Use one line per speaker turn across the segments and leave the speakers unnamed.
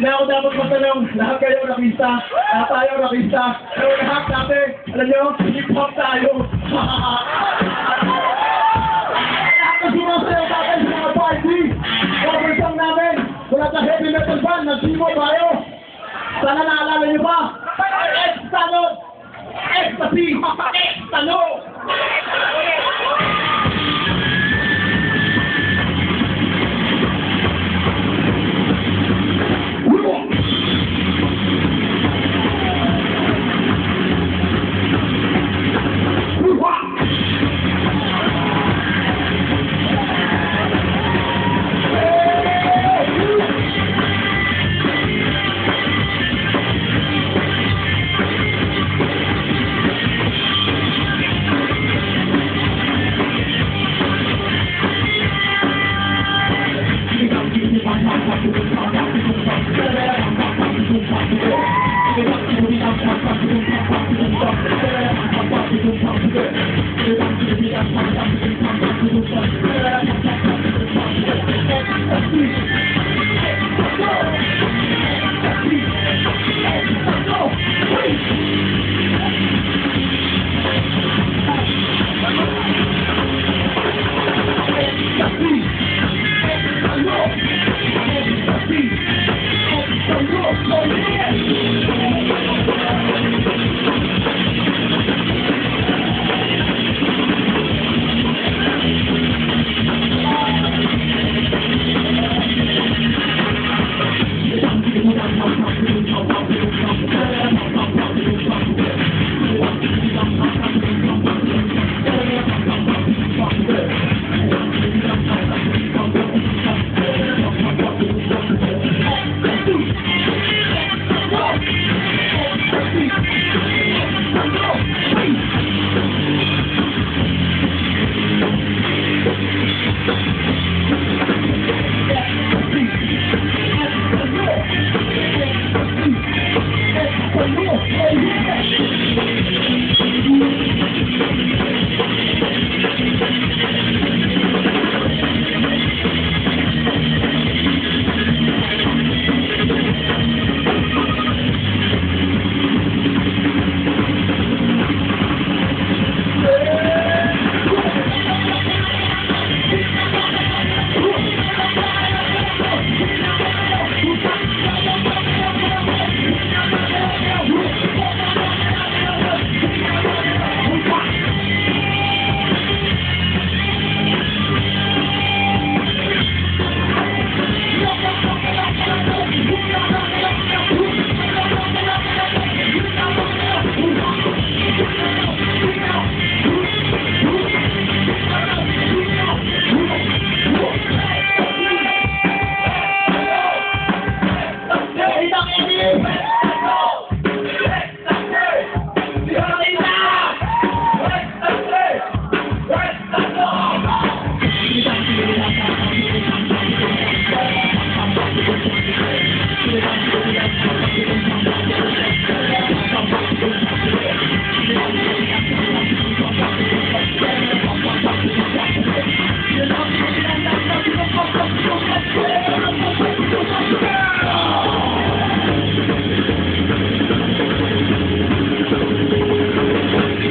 na ako dapat matanong, lahat kayo rakista, lahat tayo rakista, pero lahat natin, alam nyo, hip-hop tayo. Lahat na sumasayaw natin sa mga party, cover song namin, wala sa heavy metal band, nag-simo tayo. Sana naalala nyo ba? Ex-tano! Ecstasy! Ex-tano!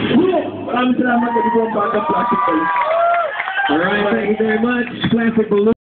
Salamat, ito po ang backup plastic. Alright, thank you very much. Classic Balloon.